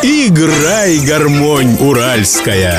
Играй, гармонь уральская.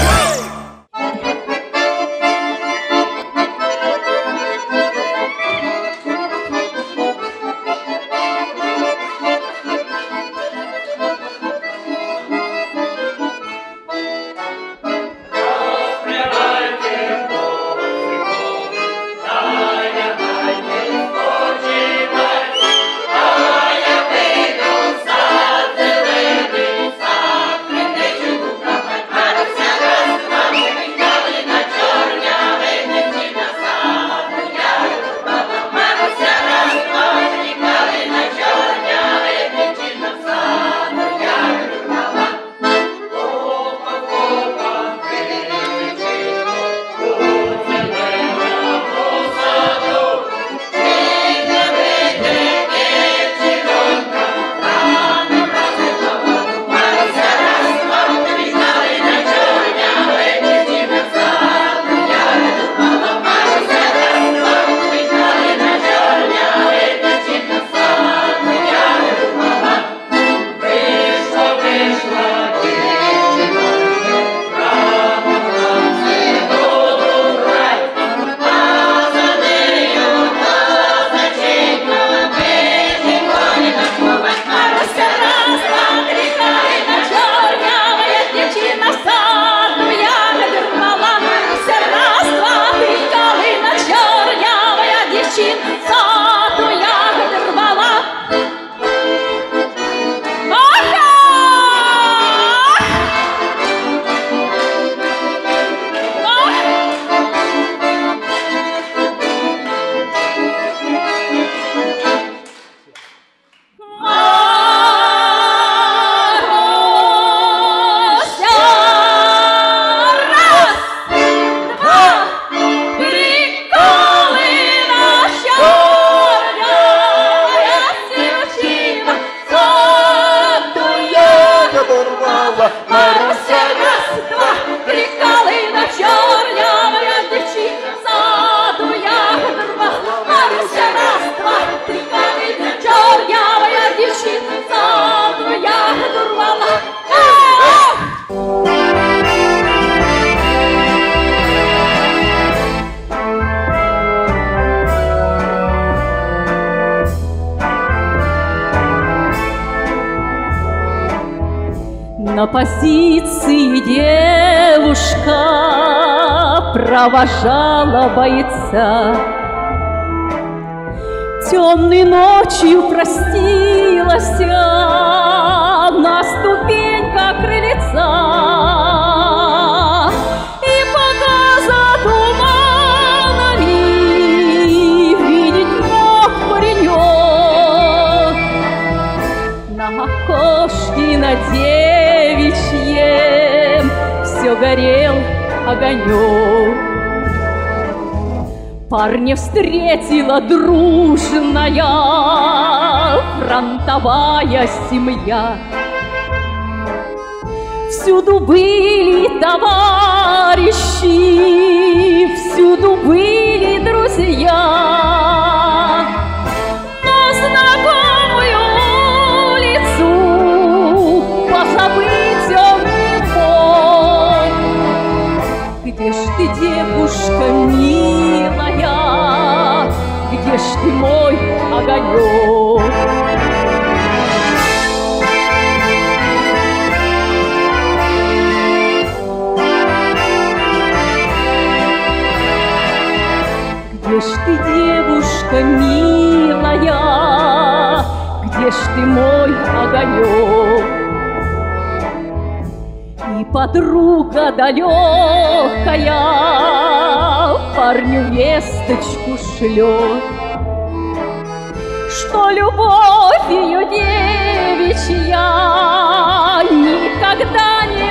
На позиции девушка провожала бойца. Темной ночью простилась на ступеньках крыльца. И пока за туманами видеть мог паренек, на окошке на девичьем все горел огонек. Парня встретила дружная фронтовая семья. Всюду были товарищи, всюду были друзья. Но знакомую улицу позабыть он не мог. Где ж ты, девушка милая, где ж ты, мой огонек? Где ж ты, девушка милая, где ж ты, мой огонек? И подруга далекая парню весточку шлет, что любовь ее девичья никогда не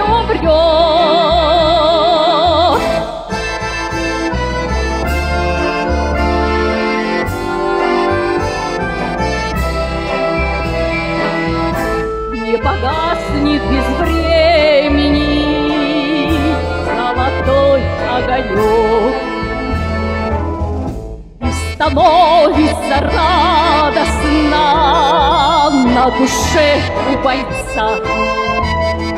умрет. Не погаснет без времени золотой огонек, и становится радостно на душе у бойца.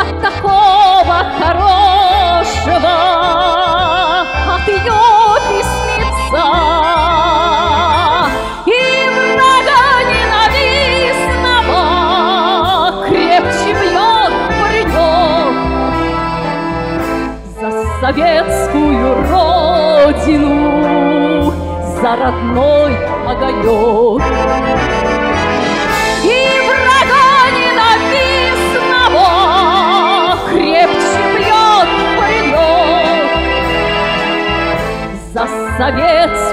такого хорошего от ее письмеца. И врага ненавистного крепче бьет паренек за советскую родину, за родной огонек. И врага ненавистного крепче бьет паренек за советскую